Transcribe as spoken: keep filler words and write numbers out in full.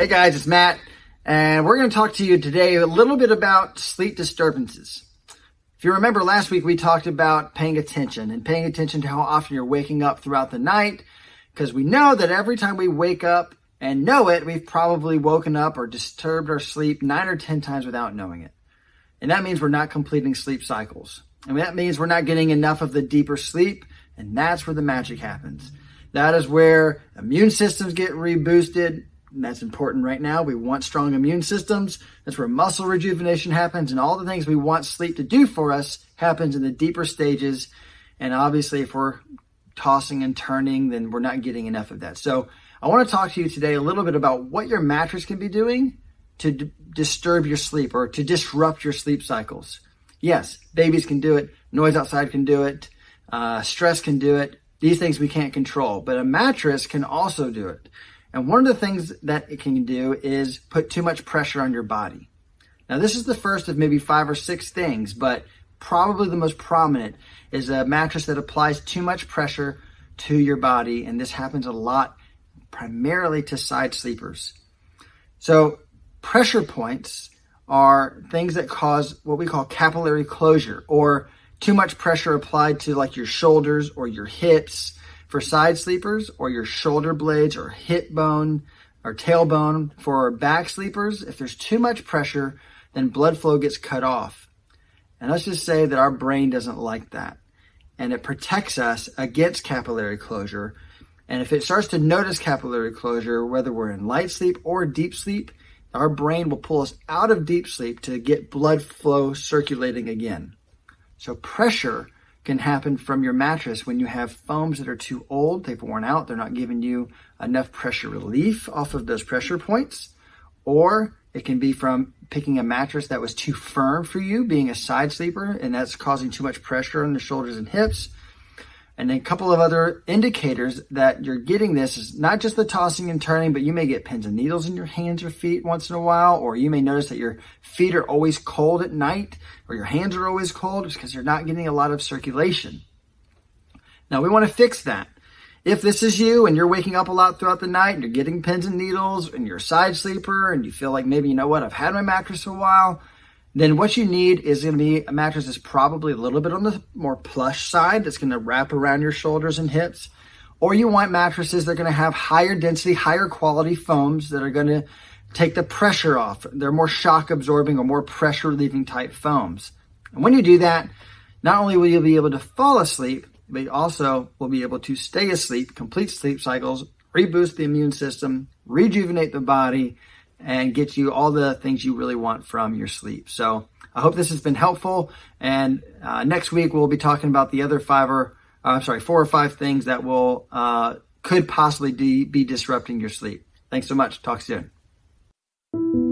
Hey guys, it's Matt, and we're going to talk to you today a little bit about sleep disturbances. If you remember last week, we talked about paying attention and paying attention to how often you're waking up throughout the night, because we know that every time we wake up and know it, we've probably woken up or disturbed our sleep nine or ten times without knowing it. And that means we're not completing sleep cycles. And that means we're not getting enough of the deeper sleep, and that's where the magic happens. That is where immune systems get reboosted. And that's important right now. We want strong immune systems. That's where muscle rejuvenation happens, and all the things we want sleep to do for us happens in the deeper stages. And obviously, if we're tossing and turning, then we're not getting enough of that. So I want to talk to you today a little bit about what your mattress can be doing to d- disturb your sleep or to disrupt your sleep cycles. Yes, babies can do it. Noise outside can do it. Uh, stress can do it. These things we can't control, but a mattress can also do it. And one of the things that it can do is put too much pressure on your body. Now, this is the first of maybe five or six things, but probably the most prominent is a mattress that applies too much pressure to your body. And this happens a lot, primarily to side sleepers. So pressure points are things that cause what we call capillary closure, or too much pressure applied to like your shoulders or your hips for side sleepers, or your shoulder blades or hip bone or tailbone for back sleepers. If there's too much pressure, then blood flow gets cut off. And let's just say that our brain doesn't like that. And it protects us against capillary closure. And if it starts to notice capillary closure, whether we're in light sleep or deep sleep, our brain will pull us out of deep sleep to get blood flow circulating again. So pressure can happen from your mattress when you have foams that are too old, they've worn out, they're not giving you enough pressure relief off of those pressure points. Or it can be from picking a mattress that was too firm for you, being a side sleeper, and that's causing too much pressure on the shoulders and hips. And then a couple of other indicators that you're getting this is not just the tossing and turning, but you may get pins and needles in your hands or feet once in a while, or you may notice that your feet are always cold at night, or your hands are always cold just because you're not getting a lot of circulation. Now, we want to fix that. If this is you and you're waking up a lot throughout the night and you're getting pins and needles and you're a side sleeper and you feel like maybe, you know what, I've had my mattress a while, then what you need is going to be a mattress that's probably a little bit on the more plush side, that's going to wrap around your shoulders and hips. Or you want mattresses that are going to have higher density, higher quality foams that are going to take the pressure off. They're more shock absorbing or more pressure relieving type foams. And when you do that, not only will you be able to fall asleep, but you also will be able to stay asleep, complete sleep cycles, reboost the immune system, rejuvenate the body, and get you all the things you really want from your sleep. So I hope this has been helpful. And uh, next week, we'll be talking about the other five or, uh, I'm sorry, four or five things that will, uh, could possibly de- be disrupting your sleep. Thanks so much. Talk soon.